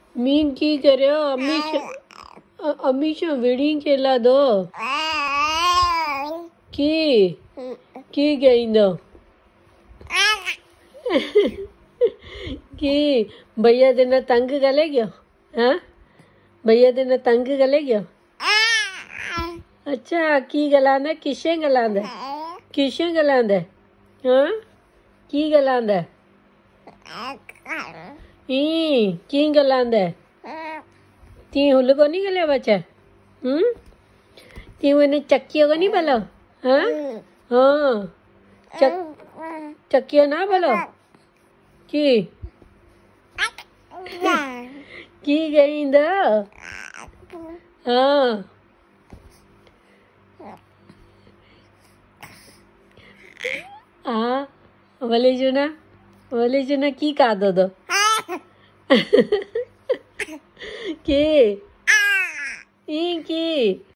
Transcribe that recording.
mean की करो अमीशा विड़ी केला दो की गई दो की भैया तेना तंग गले गयो हाँ भैया तेना तंग गले गयो अच्छा की गलांदा किशे गलांदा हाँ की गलांदा की गलांदा ती हुल को नहीं गले बच्चा ती मैंने चक्कियों को नहीं बोलो हाँ हाँ चक्कियों ना बोलो की गई दो हाँ हाँ बोले जुना की का दो की